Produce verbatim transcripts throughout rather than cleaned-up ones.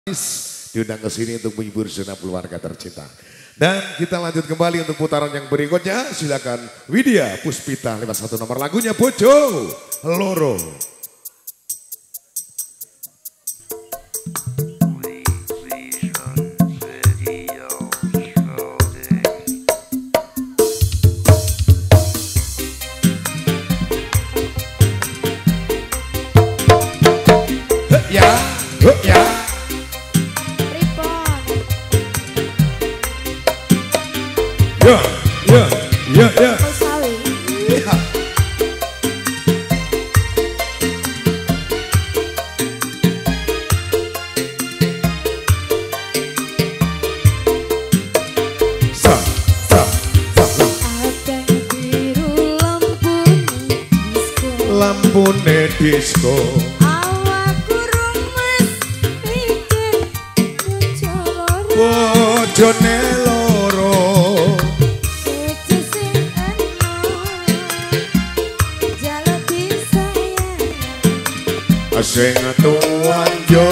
diundang ke sini untuk menghibur segenap keluarga tercinta. Dan kita lanjut kembali untuk putaran yang berikutnya. Silakan Widya Puspita lewat satu nomor lagunya Bojo Loro. Ya, ya. Ya, ya, ya, ya. Ya. Sa, sa, sa, sa. Lampune disco. Bojone loro sing tuan yo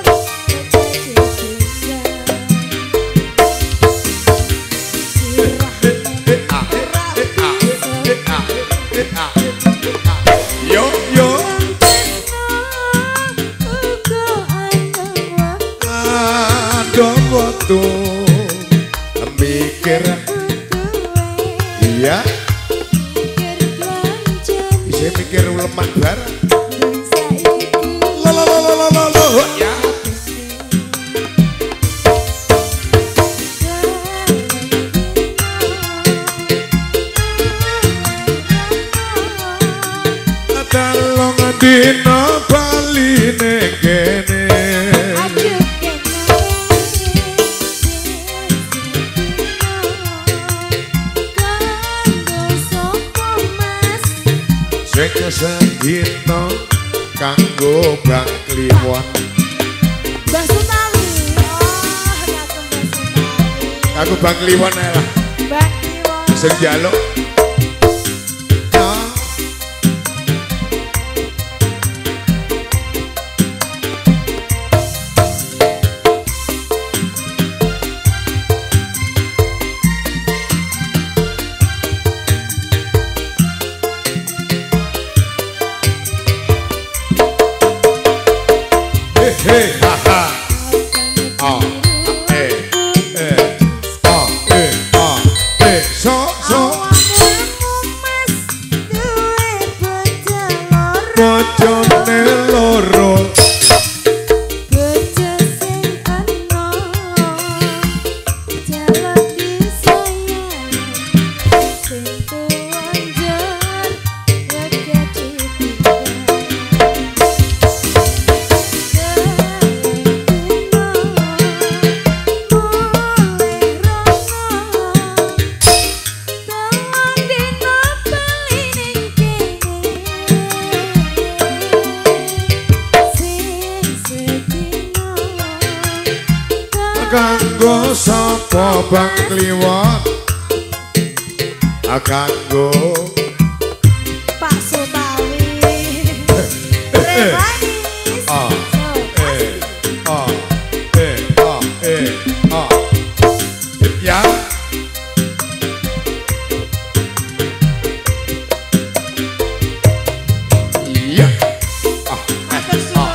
yo yo ada waktu mikir iya bisa mikir lemak barang lo lo lo lo lo lo ya talong dino bali negene Sedino kanggo Bang Kliwon Mbah Sutawi oh ngakem Mbah Sutawi kanggo Bang Kliwon ae lah Bang Kliwon sing njaluk hey ha ha ah eh eh ah eh ah eh so so bojone loro bojo sing ana jalan disayang sing tuan jar wegah dipikir kanggo sapa Bang Kliwon kanggo Pak Sutawi eh manis ah eh ah eh ah eh ah ya iya ah ah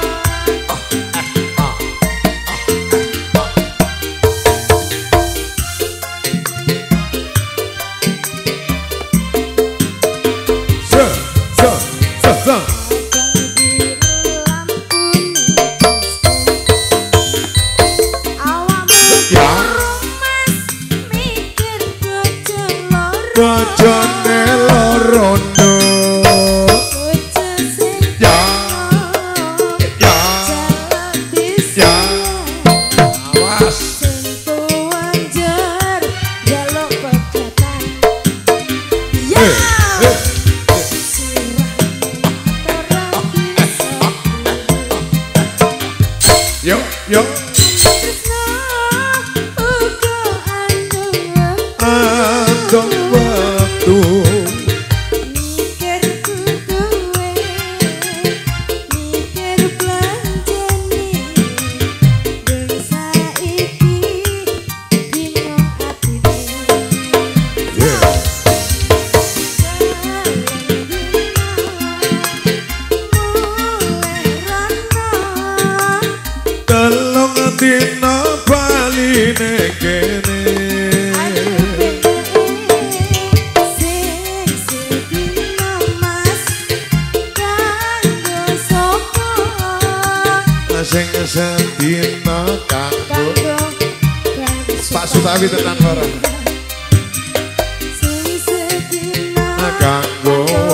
dina bali nekene sing sedina mas kanggo sapa sing sedina kanggo kanggo Pak Sutawi tenan barang sing sedina kanggo